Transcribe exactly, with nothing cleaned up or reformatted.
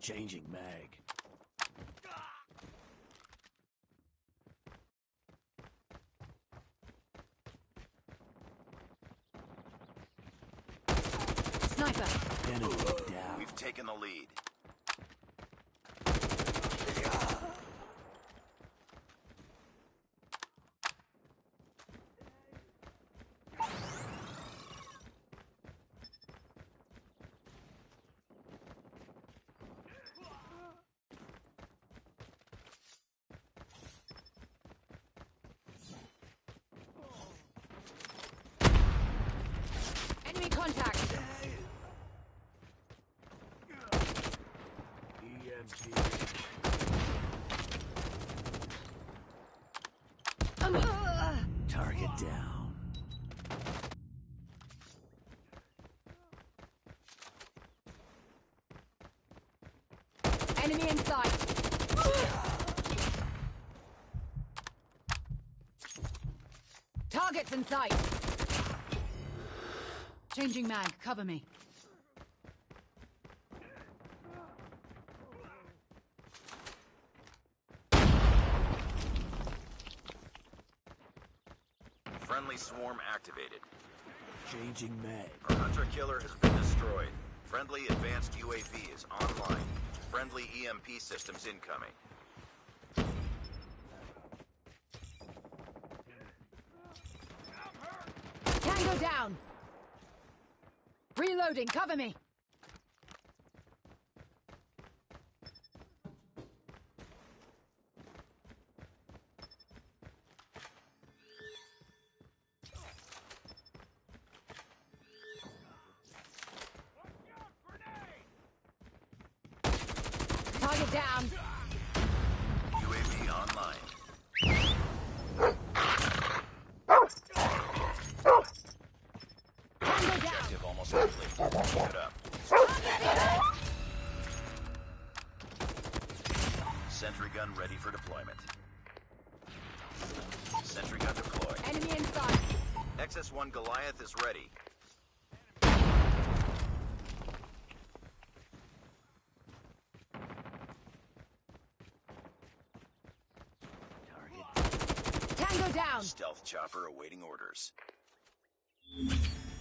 Changing mag. Sniper. Enemy down. We've taken the lead. Enemy contact. E M P. Um, uh, Target down. enemy in sight. Targets in sight. Changing mag. Cover me. Friendly swarm activated. Changing mag. Our hunter-killer has been destroyed. Friendly advanced U A V is online. Friendly E M P systems incoming. Tango down. Reloading. Cover me. Target down. U A V online. Tango down. Objective almost complete. Keep it up. Sentry gun ready for deployment. Sentry gun deployed. Enemy in sight. X S one Goliath is ready. Target. Tango down. Stealth chopper awaiting orders.